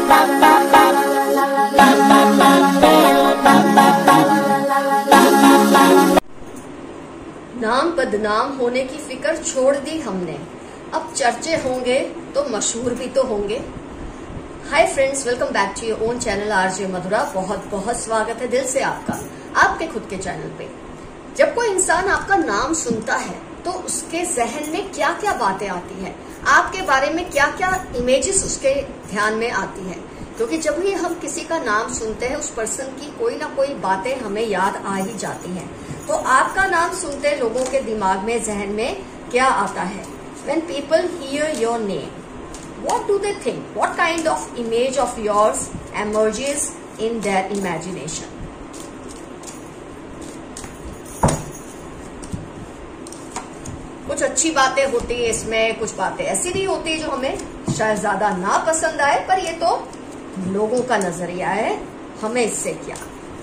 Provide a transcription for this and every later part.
नाम बदनाम होने की फिक्र छोड़ दी हमने, अब चर्चे होंगे तो मशहूर भी तो होंगे। Hi friends, welcome back to your own channel RJ Madhura. बहुत बहुत स्वागत है दिल से आपका आपके खुद के चैनल पे। जब कोई इंसान आपका नाम सुनता है तो उसके जहन में क्या क्या बातें आती है, आपके बारे में क्या क्या इमेजेस उसके ध्यान में आती है, क्योंकि जब भी हम किसी का नाम सुनते हैं उस पर्सन की कोई ना कोई बातें हमें याद आ ही जाती हैं। तो आपका नाम सुनते लोगों के दिमाग में, जहन में क्या आता है? When people hear your name, what do they think? What kind of image of yours emerges in their imagination? कुछ अच्छी बातें होती है इसमें, कुछ बातें ऐसी भी होती है जो हमें शायद ज्यादा ना पसंद आए, पर ये तो लोगों का नजरिया है, हमें इससे क्या।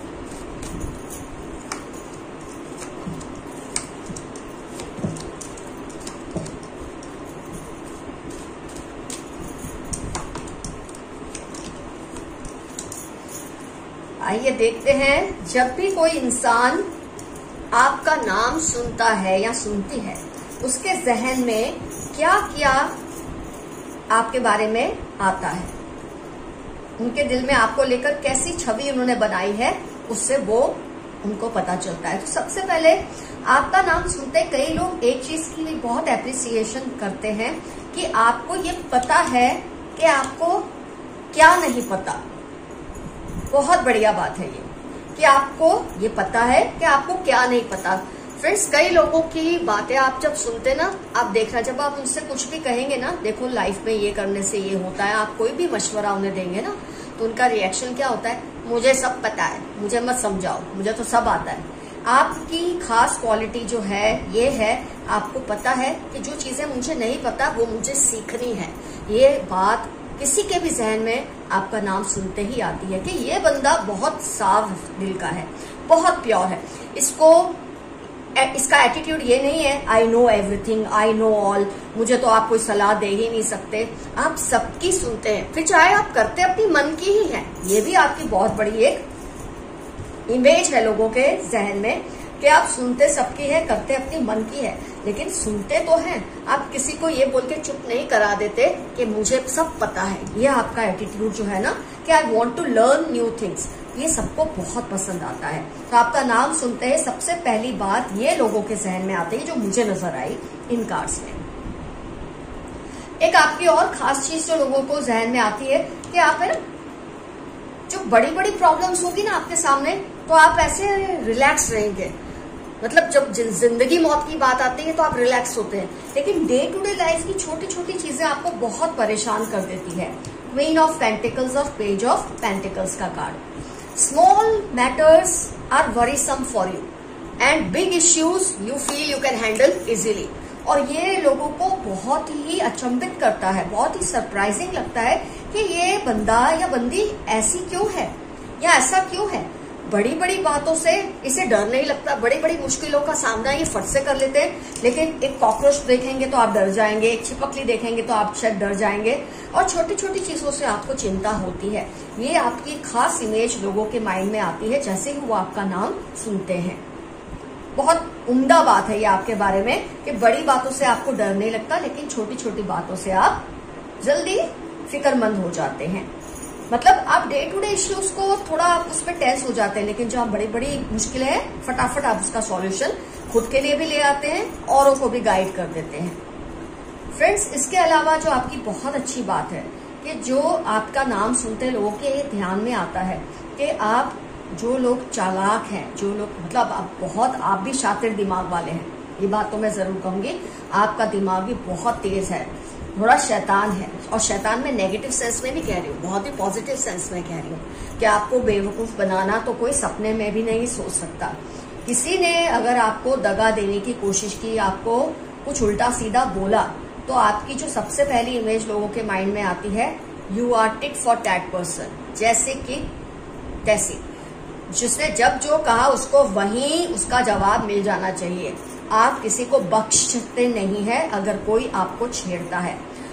आइए देखते हैं, जब भी कोई इंसान आपका नाम सुनता है या सुनती है, उसके जहन में क्या क्या आपके बारे में आता है, उनके दिल में आपको लेकर कैसी छवि उन्होंने बनाई है, उससे वो उनको पता चलता है। तो सबसे पहले आपका नाम सुनते कई लोग एक चीज की भी बहुत एप्रिसिएशन करते हैं कि आपको ये पता है कि आपको क्या नहीं पता। बहुत बढ़िया बात है ये कि आपको ये पता है कि आपको क्या नहीं पता। फ्रेंड्स, कई लोगों की बातें आप जब सुनते ना, आप देखना, जब आप उनसे कुछ भी कहेंगे ना, देखो लाइफ में ये करने से ये होता है, आप कोई भी मशवरा उन्हें देंगे ना, तो उनका रिएक्शन क्या होता है? मुझे सब पता है, मुझे मत समझाओ, मुझे तो सब आता है। आपकी खास क्वालिटी जो है ये है, आपको पता है कि जो चीजें मुझे नहीं पता वो मुझे सीखनी है। ये बात किसी के भी जहन में आपका नाम सुनते ही आती है कि ये बंदा बहुत साफ दिल का है, बहुत प्योर है। इसका एटीट्यूड ये नहीं है I know everything, I know all, मुझे तो आप कोई सलाह दे ही नहीं सकते। आप सबकी सुनते हैं, फिर चाहे आप करते अपनी मन की ही है। ये भी आपकी बहुत बड़ी एक इमेज है लोगों के जहन में कि आप सुनते सबकी है, करते अपनी मन की है, लेकिन सुनते तो हैं। आप किसी को ये बोल के चुप नहीं करा देते कि मुझे सब पता है। ये आपका एटीट्यूड जो है ना कि I want to learn new things, ये सबको बहुत पसंद आता है। तो आपका नाम सुनते हैं सबसे पहली बात ये लोगों के जहन में आती है, जो मुझे नजर आई इन कार्ड्स में। एक आपकी और खास चीज जो लोगों को जहन में आती है कि आप है ना, जो बड़ी बड़ी प्रॉब्लम्स होगी ना आपके सामने, तो आप ऐसे रिलैक्स रहेंगे। मतलब जब जिंदगी मौत की बात आती है तो आप रिलैक्स होते हैं, लेकिन डे टू डे लाइफ की छोटी छोटी चीजें आपको बहुत परेशान कर देती है। क्वीन ऑफ पेंटिकल्स और पेज ऑफ पेंटिकल्स का card. Small matters are worrisome for you and big issues you feel you can handle easily. और ये लोगों को बहुत ही अचंभित करता है, बहुत ही सरप्राइजिंग लगता है कि ये बंदा या बंदी ऐसी क्यों है या ऐसा क्यों है। बड़ी बड़ी बातों से इसे डर नहीं लगता, बड़ी बड़ी मुश्किलों का सामना ये फट से कर लेते हैं, लेकिन एक कॉकरोच देखेंगे तो आप डर जाएंगे, एक छिपकली देखेंगे तो आप शायद डर जाएंगे, और छोटी छोटी चीजों से आपको चिंता होती है। ये आपकी खास इमेज लोगों के माइंड में आती है जैसे ही वो आपका नाम सुनते हैं। बहुत उम्दा बात है ये आपके बारे में कि बड़ी बातों से आपको डर नहीं लगता, लेकिन छोटी छोटी बातों से आप जल्दी फिक्रमंद हो जाते हैं। मतलब आप डे टू डे इश्यूज को थोड़ा आप उसमें टेंस हो जाते हैं, लेकिन जो आप बड़ी बड़ी मुश्किलें हैं फटाफट आप उसका सॉल्यूशन खुद के लिए भी ले आते हैं, औरों को भी गाइड कर देते हैं। फ्रेंड्स, इसके अलावा जो आपकी बहुत अच्छी बात है कि जो आपका नाम सुनते लोगों के ध्यान में आता है कि आप जो लोग चालाक हैं, जो लोग मतलब आप भी शातिर दिमाग वाले हैं, ये बात तो मैं जरूर कहूंगी। आपका दिमाग भी बहुत तेज है, थोड़ा शैतान है, और शैतान में नेगेटिव सेंस में भी कह रही हूँ, बहुत ही पॉजिटिव सेंस में कह रही हूँ कि आपको बेवकूफ बनाना तो कोई सपने में भी नहीं सोच सकता। किसी ने अगर आपको दगा देने की कोशिश की, आपको कुछ उल्टा सीधा बोला, तो आपकी जो सबसे पहली इमेज लोगों के माइंड में आती है, you are tit for tat person, जैसे कि तैसे, जिसने जब जो कहा उसको वहीं उसका जवाब मिल जाना चाहिए। आप किसी को बख्शते नहीं है अगर कोई आपको छेड़ता है।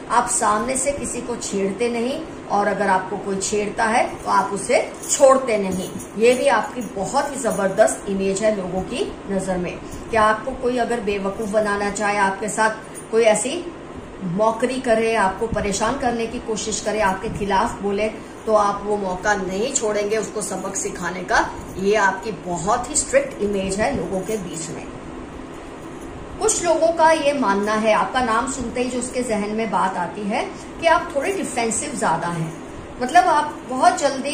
आप सामने से किसी को छेड़ते नहीं, और अगर आपको कोई छेड़ता है तो आप उसे छोड़ते नहीं। ये भी आपकी बहुत ही जबरदस्त इमेज है लोगों की नजर में। क्या आपको कोई अगर बेवकूफ बनाना चाहे, आपके साथ कोई ऐसी मौकरी करे, आपको परेशान करने की कोशिश करे, आपके खिलाफ बोले, तो आप वो मौका नहीं छोड़ेंगे उसको सबक सिखाने का। ये आपकी बहुत ही स्ट्रिक्ट इमेज है लोगों के बीच में। कुछ लोगों का ये मानना है, आपका नाम सुनते ही जो उसके जहन में बात आती है कि आप थोड़े डिफेंसिव ज्यादा हैं, मतलब आप बहुत जल्दी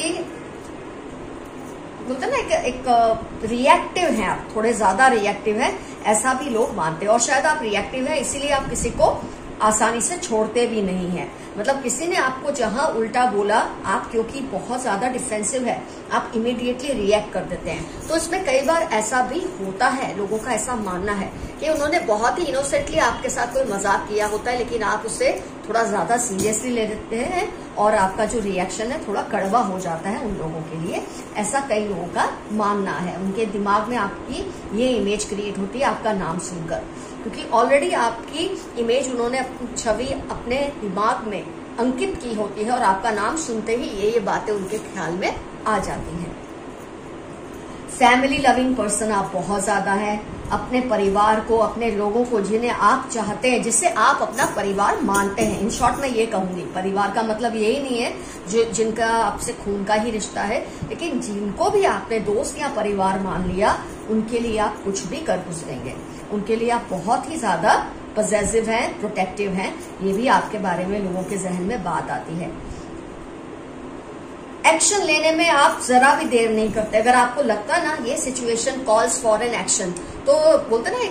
बोलते ना एक रिएक्टिव हैं, आप थोड़े ज्यादा रिएक्टिव हैं, ऐसा भी लोग मानते हैं। और शायद आप रिएक्टिव हैं इसीलिए आप किसी को आसानी से छोड़ते भी नहीं है। मतलब किसी ने आपको जहां उल्टा बोला, आप क्योंकि बहुत ज्यादा डिफेंसिव है, आप इमीडिएटली रिएक्ट कर देते हैं। तो इसमें कई बार ऐसा भी होता है, लोगों का ऐसा मानना है कि उन्होंने बहुत ही इनोसेंटली आपके साथ कोई मजाक किया होता है, लेकिन आप उसे थोड़ा ज्यादा सीरियसली ले लेते हैं और आपका जो रिएक्शन है थोड़ा कड़वा हो जाता है उन लोगों के लिए। ऐसा कई लोगों का मानना है, उनके दिमाग में आपकी ये इमेज क्रिएट होती है आपका नाम सुनकर, क्योंकि ऑलरेडी आपकी इमेज उन्होंने अपनी छवि अपने दिमाग में अंकित की होती है और आपका नाम सुनते ही ये बातें उनके ख्याल में आ जाती हैं। फैमिली लविंग पर्सन आप बहुत ज्यादा हैं, अपने परिवार को, अपने लोगों को जिन्हें आप चाहते हैं, जिसे आप अपना परिवार मानते हैं। इन शॉर्ट मैं ये कहूंगी, परिवार का मतलब यही नहीं है जो जिनका आपसे खून का ही रिश्ता है, लेकिन जिनको भी आपने दोस्त या परिवार मान लिया, उनके लिए आप कुछ भी कर गुजरेंगे, उनके लिए आप बहुत ही ज्यादा पॉजिटिव हैं, प्रोटेक्टिव हैं। ये भी आपके बारे में लोगों के जहन में बात आती है। एक्शन लेने में आप जरा भी देर नहीं करते। अगर आपको लगता ना ये situation calls for an action, तो बोलते ना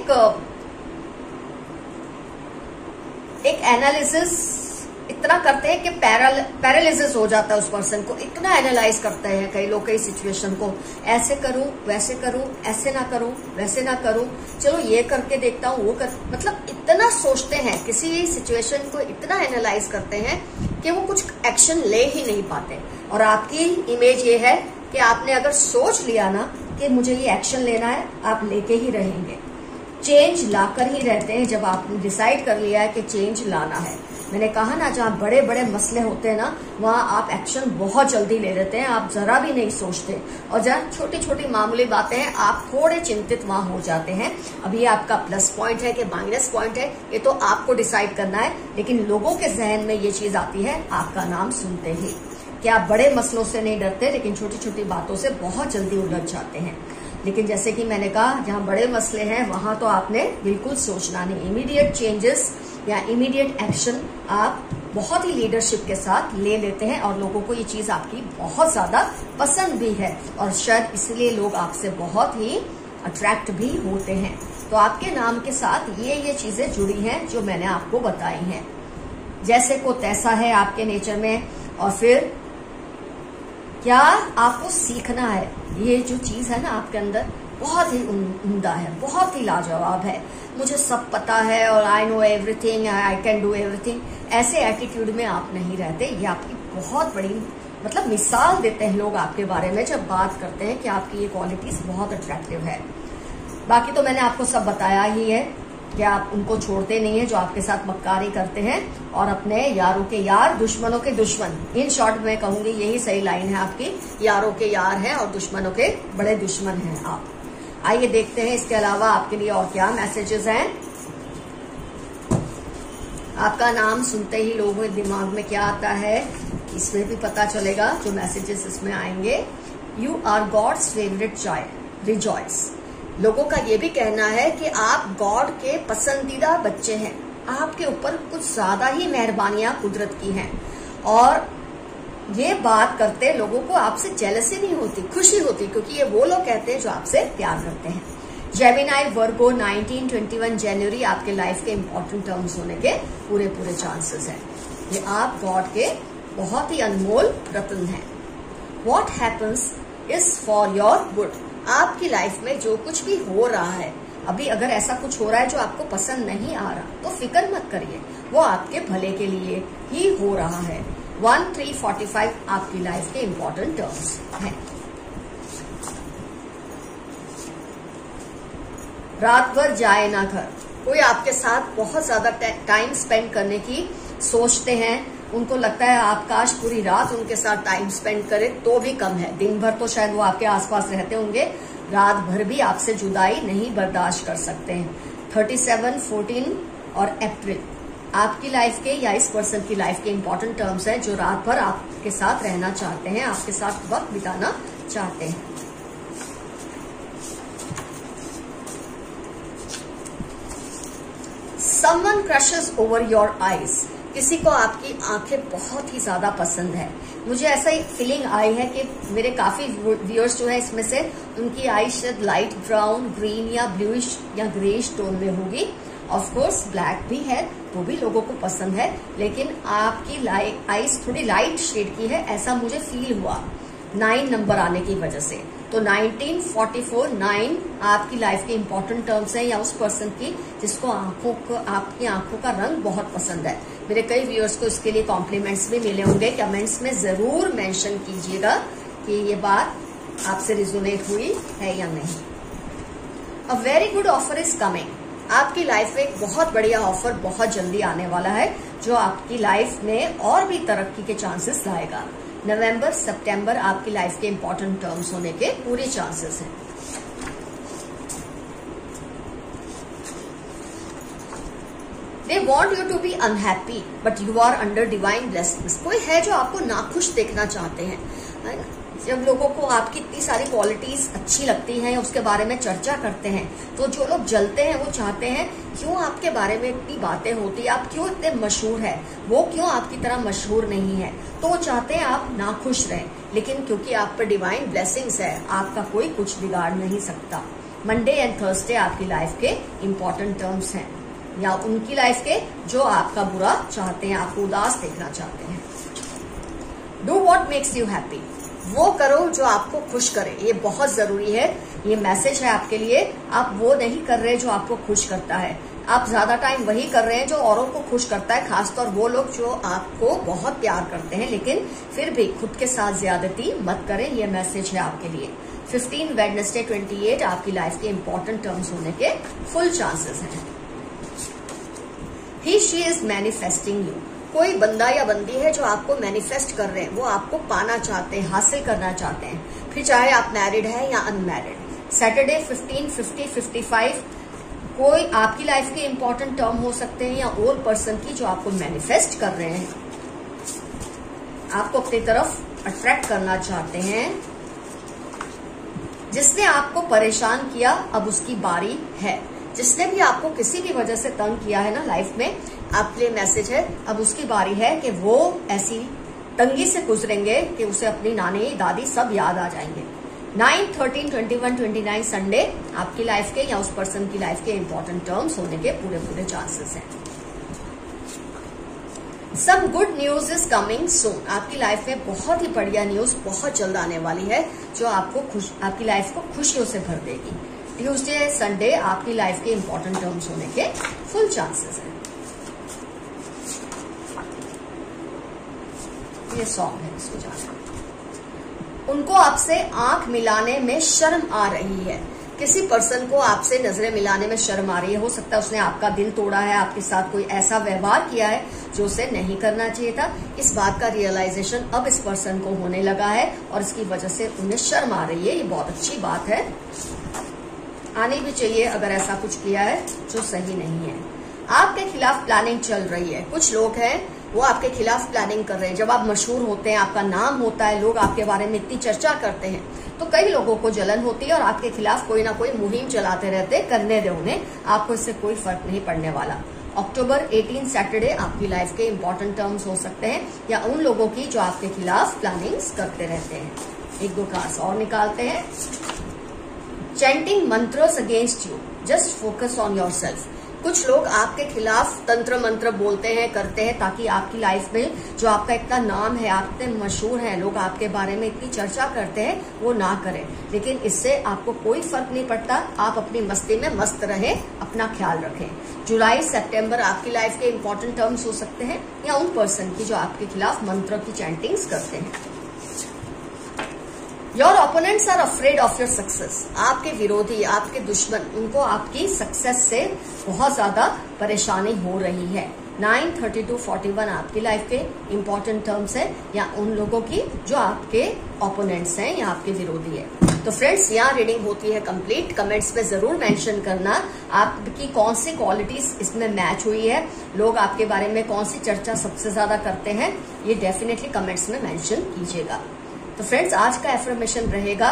एक एनालिसिस इतना करते हैं कि पैरालिसिस हो जाता है उस पर्सन को। इतना एनालाइज करते हैं कई लोग कई सिचुएशन को, ऐसे करूं, वैसे करूं, ऐसे ना करूं, वैसे ना करूं, चलो ये करके देखता हूं, वो कर, मतलब इतना सोचते हैं, किसी भी सिचुएशन को इतना एनालाइज करते हैं कि वो कुछ एक्शन ले ही नहीं पाते। और आपकी इमेज ये है कि आपने अगर सोच लिया ना कि मुझे ये एक्शन लेना है, आप लेके ही रहेंगे, चेंज लाकर ही रहते हैं। जब आपने डिसाइड कर लिया है कि चेंज लाना है, मैंने कहा ना जहाँ बड़े बड़े मसले होते हैं ना, वहाँ आप एक्शन बहुत जल्दी ले लेते हैं, आप जरा भी नहीं सोचते। और जहाँ छोटी छोटी मामूली बातें हैं, आप थोड़े चिंतित वहाँ हो जाते हैं। अब ये आपका प्लस पॉइंट है कि माइनस पॉइंट है, ये तो आपको डिसाइड करना है, लेकिन लोगों के जहन में ये चीज आती है आपका नाम सुनते ही कि आप बड़े मसलों से नहीं डरते, लेकिन छोटी छोटी बातों से बहुत जल्दी उलझ जाते हैं। लेकिन जैसे कि मैंने कहा, जहाँ बड़े मसले हैं वहां तो आपने बिल्कुल सोचना नहीं। इमीडिएट चेंजेस या इमीडिएट एक्शन आप बहुत ही लीडरशिप के साथ ले लेते हैं, और लोगों को ये चीज आपकी बहुत ज्यादा पसंद भी है, और शायद इसलिए लोग आपसे बहुत ही अट्रैक्ट भी होते हैं। तो आपके नाम के साथ ये चीजें जुड़ी हैं जो मैंने आपको बताई हैं। जैसे को तैसा है आपके नेचर में। और फिर क्या आपको सीखना है, ये जो चीज है ना आपके अंदर बहुत ही उम्दा है, बहुत ही लाजवाब है। मुझे सब पता है और I know everything, I can do everything, ऐसे एटीट्यूड में आप नहीं रहते। ये आपकी बहुत बड़ी मतलब मिसाल देते हैं लोग आपके बारे में जब बात करते हैं कि आपकी ये क्वालिटीज बहुत अट्रैक्टिव है। बाकी तो मैंने आपको सब बताया ही है कि आप उनको छोड़ते नहीं है जो आपके साथ मक्कारी करते हैं, और अपने यारों के यार, दुश्मनों के दुश्मन। इन शॉर्ट में कहूंगी यही सही लाइन है आपकी, यारों के यार हैं और दुश्मनों के बड़े दुश्मन हैं आप। आइए देखते हैं इसके अलावा आपके लिए और क्या मैसेजेस हैं। आपका नाम सुनते ही लोगों के दिमाग में क्या आता है, इसमें भी पता चलेगा जो मैसेजेस इसमें आएंगे। You are God's favourite child, rejoice. लोगों का ये भी कहना है कि आप गॉड के पसंदीदा बच्चे हैं, आपके ऊपर कुछ ज्यादा ही मेहरबानियां कुदरत की हैं, और ये बात करते लोगों को आपसे जेलसी नहीं होती, खुशी होती, क्योंकि ये वो लोग कहते हैं जो आपसे प्यार करते हैं। जेमिनाई वर्गो 19-21 जनवरी आपके लाइफ के इंपॉर्टेंट टर्म्स होने के पूरे चांसेस हैं। ये आप गॉड के बहुत ही अनमोल रत्न हैं। What happens is for your good. आपकी लाइफ में जो कुछ भी हो रहा है, अभी अगर ऐसा कुछ हो रहा है जो आपको पसंद नहीं आ रहा, तो फिक्र मत kariye, वो आपके भले के लिए ही हो रहा है। 1-3-45 आपकी लाइफ के इंपॉर्टेंट टर्म्स हैं। रात भर जाए ना घर। कोई आपके साथ बहुत ज्यादा टाइम स्पेंड करने की सोचते हैं, उनको लगता है आप काश पूरी रात उनके साथ टाइम स्पेंड करें तो भी कम है। दिन भर तो शायद वो आपके आसपास रहते होंगे, रात भर भी आपसे जुदाई नहीं बर्दाश्त कर सकते हैं। 37, 14 और अप्रैल आपकी लाइफ के या इस पर्सन की लाइफ के इंपॉर्टेंट टर्म्स हैं जो रात भर आपके साथ रहना चाहते हैं, आपके साथ वक्त बिताना चाहते हैं। Someone crushes over your eyes। किसी को आपकी आंखें बहुत ही ज्यादा पसंद है। मुझे ऐसा ही फीलिंग आई है कि मेरे काफी व्यूअर्स जो है इसमें से उनकी आई शायद लाइट ब्राउन, ग्रीन या ब्लूइश या ग्रेइश टोन में होगी। ऑफ कोर्स ब्लैक भी है, वो भी लोगों को पसंद है, लेकिन आपकी आईज थोड़ी लाइट शेड की है, ऐसा मुझे फील हुआ 9 नंबर आने की वजह से। तो 1944 9 आपकी लाइफ के इंपॉर्टेंट टर्म्स हैं या उस पर्सन की जिसको आपकी आंखों का रंग बहुत पसंद है। मेरे कई व्यूअर्स को इसके लिए कॉम्प्लीमेंट्स भी मिले होंगे। कमेंट्स में जरूर मेंशन कीजिएगा कि ये बात आपसे रिजोनेट हुई है या नहीं। A very good offer is coming. आपकी लाइफ में एक बहुत बढ़िया ऑफर बहुत जल्दी आने वाला है जो आपकी लाइफ में और भी तरक्की के चांसेस लाएगा। नवंबर सितंबर आपकी लाइफ के इंपॉर्टेंट टर्म्स होने के पूरे चांसेस हैं। They want you to be unhappy, but you are under divine blessings। कोई है जो आपको नाखुश देखना चाहते हैं, है ना? जब लोगों को आपकी इतनी सारी क्वालिटीज अच्छी लगती हैं, उसके बारे में चर्चा करते हैं, तो जो लोग जलते हैं वो चाहते हैं क्यों आपके बारे में इतनी बातें होती, आप क्यों इतने मशहूर हैं, वो क्यों आपकी तरह मशहूर नहीं है, तो वो चाहते हैं आप नाखुश रहें। लेकिन क्योंकि आप पर डिवाइन ब्लेसिंग्स है, आपका कोई कुछ बिगाड़ नहीं सकता। मंडे एंड थर्सडे आपकी लाइफ के इंपॉर्टेंट टर्म्स हैं या उनकी लाइफ के जो आपका बुरा चाहते हैं, आपको उदास देखना चाहते हैं। Do what makes you happy. वो करो जो आपको खुश करे, ये बहुत जरूरी है। ये मैसेज है आपके लिए। आप वो नहीं कर रहे जो आपको खुश करता है, आप ज्यादा टाइम वही कर रहे हैं जो औरों को खुश करता है, खासतौर वो लोग जो आपको बहुत प्यार करते हैं, लेकिन फिर भी खुद के साथ ज्यादती मत करें। ये मैसेज है आपके लिए। 15 वेडनेसडे 28 आपकी लाइफ के इंपॉर्टेंट टर्म्स होने के फुल चांसेस हैं। He she is manifesting you. कोई बंदा या बंदी है जो आपको मैनिफेस्ट कर रहे हैं, वो आपको पाना चाहते हैं, हासिल करना चाहते हैं, फिर चाहे आप मैरिड है या अनमैरिड। सैटरडे 15, 50, 55 कोई आपकी लाइफ के इंपॉर्टेंट टर्म हो सकते हैं या और पर्सन की जो आपको मैनिफेस्ट कर रहे हैं, आपको अपनी तरफ अट्रैक्ट करना चाहते हैं। जिसने आपको परेशान किया अब उसकी बारी है। जिसने भी आपको किसी भी वजह से तंग किया है ना लाइफ में, आपके लिए मैसेज है अब उसकी बारी है कि वो ऐसी तंगी से गुजरेंगे कि उसे अपनी नानी दादी सब याद आ जाएंगे। 9, 13, 21, 29 संडे आपकी लाइफ के या उस पर्सन की लाइफ के इंपॉर्टेंट टर्म्स होने के पूरे चांसेस हैं। Some good news is coming soon. आपकी लाइफ में बहुत ही बढ़िया न्यूज बहुत जल्द आने वाली है जो आपकी लाइफ को खुशियों से भर देगी। ट्यूसडे संडे आपकी लाइफ के इंपॉर्टेंट टर्म्स होने के फुल चांसेस हैं। ये सॉन्ग है, इसको जाना। उनको आपसे आंख मिलाने में शर्म आ रही है। किसी पर्सन को आपसे नजरें मिलाने में शर्म आ रही है। हो सकता है उसने आपका दिल तोड़ा है, आपके साथ कोई ऐसा व्यवहार किया है जो उसे नहीं करना चाहिए था। इस बात का रियलाइजेशन अब इस पर्सन को होने लगा है और इसकी वजह से उन्हें शर्म आ रही है। ये बहुत अच्छी बात है, आनी भी चाहिए अगर ऐसा कुछ किया है जो सही नहीं है। आपके खिलाफ प्लानिंग चल रही है। कुछ लोग हैं वो आपके खिलाफ प्लानिंग कर रहे हैं। जब आप मशहूर होते हैं, आपका नाम होता है, लोग आपके बारे में इतनी चर्चा करते हैं, तो कई लोगों को जलन होती है और आपके खिलाफ कोई ना कोई मुहिम चलाते रहते हैं। करने दे उन्हें, आपको इससे कोई फर्क नहीं पड़ने वाला। अक्टूबर 18 सैटरडे आपकी लाइफ के इंपॉर्टेंट टर्म्स हो सकते हैं या उन लोगों की जो आपके खिलाफ प्लानिंग्स करते रहते हैं। एक दो कार्ड्स और निकालते हैं। Chanting mantras against you, just focus on yourself. कुछ लोग आपके खिलाफ तंत्र मंत्र बोलते हैं, करते हैं, ताकि आपकी लाइफ में जो आपका इतना नाम है, आप इतने मशहूर हैं, लोग आपके बारे में इतनी चर्चा करते हैं, वो ना करें। लेकिन इससे आपको कोई फर्क नहीं पड़ता। आप अपनी मस्ती में मस्त रहें, अपना ख्याल रखें। जुलाई सितंबर आपकी लाइफ के इंपॉर्टेंट टर्म्स हो सकते हैं या उन पर्सन की जो आपके खिलाफ मंत्र की चैंटिंग्स करते हैं। Your opponents are afraid of your success. आपके विरोधी, आपके दुश्मन, उनको आपकी सक्सेस से बहुत ज्यादा परेशानी हो रही है। 9:32:41 आपकी लाइफ के इंपॉर्टेंट टर्म्स है, या उन लोगों की जो आपके ओपोनेंट्स हैं या आपके विरोधी है। तो फ्रेंड्स, यहाँ रीडिंग होती है कंप्लीट। कमेंट्स में जरूर मेंशन करना आपकी कौन सी क्वालिटीज इसमें मैच हुई है, लोग आपके बारे में कौन सी चर्चा सबसे ज्यादा करते हैं, ये डेफिनेटली कमेंट्स में मेंशन कीजिएगा। तो फ्रेंड्स, आज का एफर्मेशन रहेगा,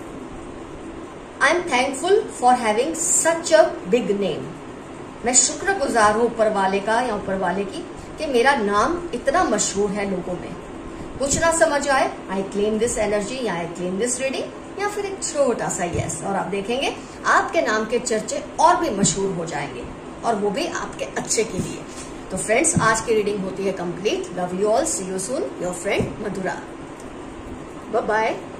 I am thankful for having such a big name. मैं शुक्रगुजार हूं ऊपर वाले का या ऊपर वाले की कि मेरा नाम इतना मशहूर है लोगों में। कुछ ना समझ आए, आई क्लेम दिस एनर्जी या आई क्लेम दिस रीडिंग, या फिर एक छोटा सा यस, और आप देखेंगे आपके नाम के चर्चे और भी मशहूर हो जाएंगे, और वो भी आपके अच्छे के लिए। तो फ्रेंड्स, आज की रीडिंग होती है complete. Love you all, see you soon, your friend Madhura. Bye bye.